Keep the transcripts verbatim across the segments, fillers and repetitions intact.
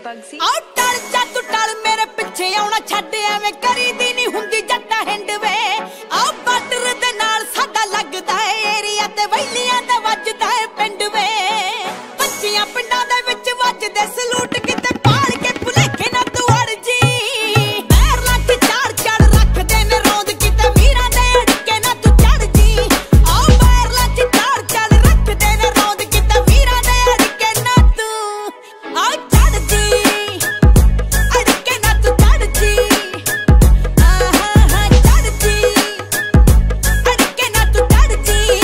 ਪੱਗ ਸੀ। ਆ ਟਲ ਜਾ ਤੂੰ ਟਲ ਮੇਰੇ ਪਿੱਛੇ ਆਉਣਾ ਛੱਡ ਐਵੇਂ ਕਰੀਦੀ ਨਹੀਂ ਹੁੰਦੀ ਜੱਟਾ ਹਿੰਡ ਵੇ। ਆ ਬਾਰਡਰ ਦੇ ਨਾਲ ਸਾਡਾ ਲੱਗਦਾ ਏ ਏਰੀਆ ਤੇ ਵੈਲੀਆਂ ਦਾ ਵੱਜਦਾ ਏ ਪਿੰਡ ਵੇ। ਬੱਚੀਆਂ ਪਿੰਡਾਂ ਦੇ ਵਿੱਚ ਵੱਜਦੇ ਸਲੂਟ ਕਿਤੇ ਪਾੜ ਕੇ ਭੁਲੇਖੇ ਨਾ ਤੂੰ ਅੜ ਜੀ। ਪੈਰ ਲੱਗ ਚਾੜ ਚਾੜ ਰੱਖਦੇ ਨੇ ਰੋਂਦ ਕਿਤੇ ਵੀਰਾਂ ਦੇ ਅੜਕੇ ਨਾ ਤੂੰ ਚੜ ਜੀ। ਆ ਪੈਰ ਲੱਗ ਚਾੜ ਚਾੜ ਰੱਖਦੇ ਨੇ ਰੋਂਦ ਕਿਤੇ ਵੀਰਾਂ ਦੇ ਅੜਕੇ ਨਾ ਤੂੰ ਆ ਚੜ ਜੀ। ਅੜਕੇ ਨਾ ਤੂੰ ਚੜ ਜੀ। ਆਹਾ ਹਾ ਚੜ ਜੀ। ਅੜਕੇ ਨਾ ਤੂੰ ਚੜ ਜੀ।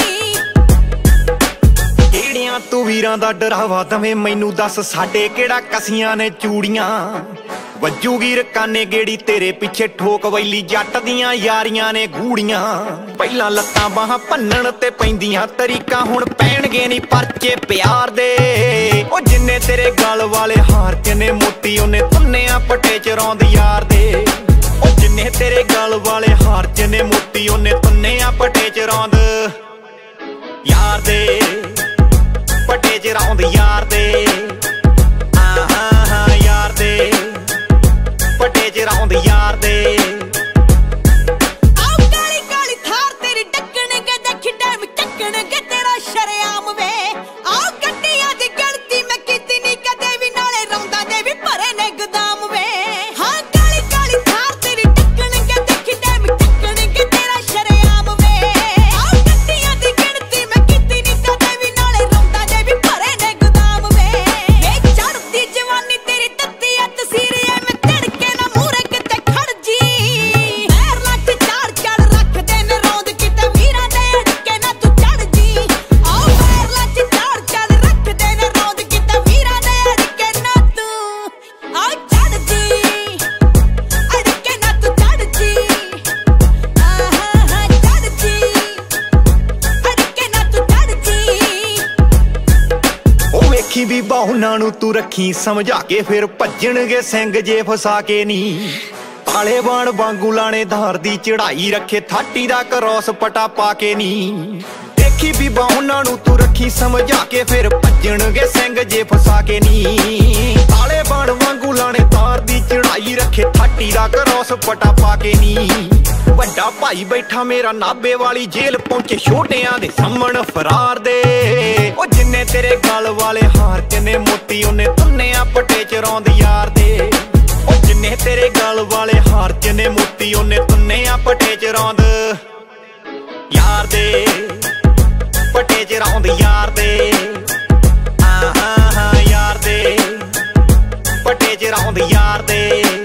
ਕਿਹੜਿਆਂ ਤੂੰ ਵੀਰਾਂ ਦਾ ਡਰਾਵਾ ਦਵੇਂ ਮੈਨੂੰ ਦੱਸ ਸਾਡੇ ਕਿਹੜਾ ਕਸੀਆਂ ਨੇ ਚੂੜੀਆਂ। ਵੱਜੂਗੀ ਰਕਾਨੇ ਗੇੜੀ ਤੇਰੇ ਪਿੱਛੇ ਠੋਕ ਵੈਲੀ ਜੱਟ ਦੀਆਂ ਯਾਰੀਆਂ ਨੇ ਗੂੜੀਆਂ। ਪਹਿਲਾਂ ਲੱਤਾਂ ਬਾਹਾਂ ਭੰਨਣ ਤੇ ਪੈਂਦੀਆਂ ਤਰੀਕਾਂ ਹੁਣ ਪੈਣਗੇ ਨਹੀਂ ਪਰਚੇ ਪਿਆਰ ਦੇ। ਉਹ ਜਿੰਨੇ ਤੇਰੇ ਗਲ ਵਾਲੇ ਹਾਰ ਕਿਨੇ ਮੋਤੀ ਉਹਨੇ ਤੁੰਨਿਆਂ ਪੱਟੇ ਚ ਰੌਂਦ ਯਾਰ ਦੇ। ਉਹ ਜਿੰਨੇ ਤੇਰੇ ਗਲ ਵਾਲੇ ਹਾਰ ਕਿਨੇ ਮੋਤੀ ਉਹਨੇ ਤੁੰਨਿਆਂ ਪੱਟੇ ਚ ਰੌਂਦ ਯਾਰ ਦੇ। ਪੱਟੇ ਚ ਰੌਂਦ ਯਾਰ ਦੇ। ਆਹਾਂ ਹਾਂ ਯਾਰ ਦੇ। ਪੱਟੇ ਚ ਰੌਂਦ ਯਾਰ ਦੇ। ਆਹ ਕਾਲੀ ਕਾਲੀ ਥਾਰ ਤੇਰੀ ਡੱਕਣਗੇ ਦੇਖੀ ਟਾਈਮ ਚੱਕਣਗੇ ਤੇਰਾ ਸ਼ਰੇਆਮ ਵੇ। ਆਹ ਗੱਡੀਆਂ ਦੀ ਗਿਣਤੀ ਮੈਂ ਕੀਤੀ ਨਹੀਂ ਕਦੇ ਵੀ ਨਾਲੇ ਰੌਂਦਾਂ ਦੇ ਵੀ ਭਰੇ ਨੇ ਗੋਦਾਮ ਵੇ। ਹਾਂ ਕਾਲੀ ਕਾਲੀ ਥਾਰ ਤੇਰੀ ਡੱਕਣਗੇ ਦੇਖੀ ਟਾਈਮ ਚੱਕਣਗੇ ਤੇਰਾ ਸ਼ਰੇਆਮ ਵੇ। ਆਹ ਗੱਡੀਆਂ ਦੀ ਗਿਣਤੀ ਮੈਂ ਕੀਤੀ ਨਹੀਂ ਕਦੇ ਵੀ ਨਾਲੇ ਰੌਂਦਾਂ ਦੇ ਵੀ ਭਰੇ ਨੇ ਗੋਦਾਮ ਵੇ। ਇਹ ਚੜ੍ਹਦੀ ਜਵਾਨੀ ਤੇਰੀ ਤੱਤੀ ਆ ਤਸੀਰ ਐਵੇਂ ਧੜਕੇ ਨਾ ਮੂਹਰੇ ਕਿਤੇ ਖੜ ਜੀ। ਪੈਰ ਲੱਗ ਚਾੜ ਚਾੜ ਰੱਖਦੇ ਨੇ ਰੌਂਦ ਕਿਤੇ ਵੀਰਾਂ ਦੇ ਅੜਕੇ ਨਾ ਤੂੰ ਚੜ ਜੀ। ਆਹ ਪੈਰ ਲੱਗ ਚਾੜ ਚਾੜ ਰੱਖਦੇ ਨੇ ਰੌਂਦ ਕਿਤੇ ਵੀਰਾਂ ਦੇ ਅੜਕੇ ਨਾ ਤੂੰ ਆ ਚੜ ਜੀ। ਅੜਕੇ ਨਾ ਤੂੰ ਚੜ ਜੀ। ਆਹਾ ਹਾ ਚੜ ਜੀ। ਅੜਕੇ ਨਾ ਤੂੰ ਚੜ ਜੀ। ਉਹ ਵੇਖੀ ਵੀ ਬਾਹੁਨਾਂ ਨੂੰ ਤੂੰ ਰੱਖੀ ਸਮਝਾ ਕੇ ਫਿਰ ਭੱਜਣਗੇ ਸਿੰਘ ਜੇ ਫਸਾ ਕੇ ਨੀ। ਤਾਲੇਬਾਨ ਵਾਂਗੂ ਲਾਣੇ ਧਾਰ ਦੀ ਚੜਾਈ ਰੱਖੇ ਥਾਟੀ ਦਾ ਕਰੋਸ ਪਟਾ ਪਾ ਕੇ ਨੀ। ਦੇਖੀ ਵੀ ਬਾਹੁਨਾਂ ਨੂੰ ਤੂੰ ਰੱਖੀ ਸਮਝਾ ਕੇ ਫਿਰ ਭੱਜਣਗੇ ਸਿੰਘ ਜੇ ਫਸਾ ਕੇ ਨੀ। ਤਾਲੇਬਾਨ ਵਾਂਗੂ ਲਾਣੇ ਧਾਰ ਦੀ ਚੜਾਈ ਰੱਖੇ ਥਾਟੀ ਦਾ ਕਰੋਸ ਪਟਾ ਪਾ ਕੇ ਨੀ। ਵੱਡਾ ਭਾਈ ਬੈਠਾ ਮੇਰਾ ਨਾਭੇ ਵਾਲੀ ਜੇਲ੍ਹ ਪਹੁੰਚੇ ਛੋਟਿਆਂ ਦੇ ਸਾਹਮਣ ਫਰਾਰ ਦੇ। ਉਹ ਜਿੰਨੇ ਤੇਰੇ ਗਲ ਵਾਲੇ ਹਾਰ ਕਿਨੇ ਮੋਤੀ ਉਹਨੇ ਤੁੰਨਿਆਂ ਪੱਟੇ ਚ ਰੌਂਦ ਯਾਰ ਦੇ। ਉਹ ਜਿੰਨੇ ਤੇਰੇ ਗਲ ਵਾਲੇ ਹਾਰ ਕਿਨੇ ਮੋਤੀ ਉਹਨੇ ਤੁੰਨਿਆਂ ਪੱਟੇ ਚ ਰੌਂਦ ਯਾਰ ਦੇ। ਪੱਟੇ ਚ ਰੌਂਦ ਯਾਰ ਦੇ। ਆਹਾਂ ਹਾਂ ਯਾਰ ਦੇ। ਪੱਟੇ ਚ ਰੌਂਦ ਯਾਰ ਦੇ।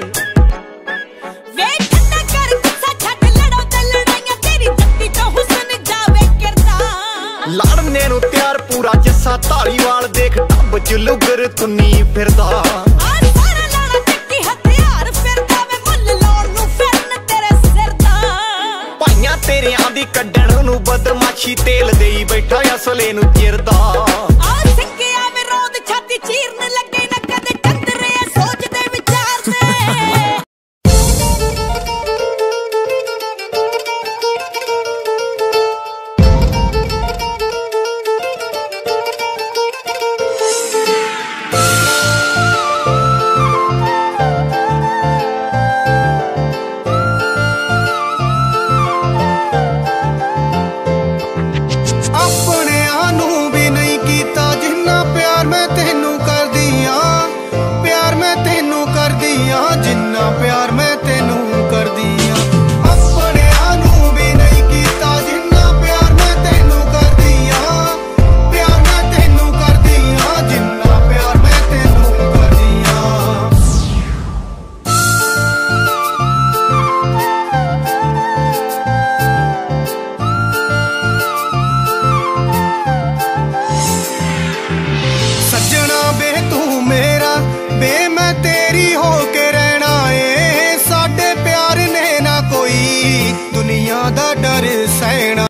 ਵੇ ਠੰਡਾ ਕਰ ਗੁੱਸਾ ਛੱਡ ਲੜੋ ਤੇ ਲੜਾਈਆਂ ਤੇਰੀ ਜੱਤੀ ਤੋਂ ਹੁਸਨ ਜਾਵੇ ਕਰਦਾ। ਲੜਨੇ ਨੂੰ ਤਿਆਰ ਪੂਰਾ ਜੱਸਾ ਧਾਲੀਵਾਲ ਦੇਖ ਟੱਬ ਚ ਲੁਗਰ ਤੁੰਨੀ ਫਿਰਦਾ। ਆ ਸਾਰਾ ਲਾਣਾ ਚੱਕੀ ਹਥਿਆਰ ਫਿਰਦਾ ਵੇ ਮੁੱਲ ਲਾਉਣ ਨੂੰ ਫਿਰਨ ਤੇਰੇ ਸਿਰ ਦਾ। ਭਾਈਆਂ ਤੇਰਿਆਂ ਦੀ ਕੱਢਣ ਨੂੰ ਬਦਮਾਸ਼ੀ ਤੇਲ ਦੇਈ ਬੈਠਾ ਅਸਲੇ ਨੂੰ ਚਿਰਦਾ।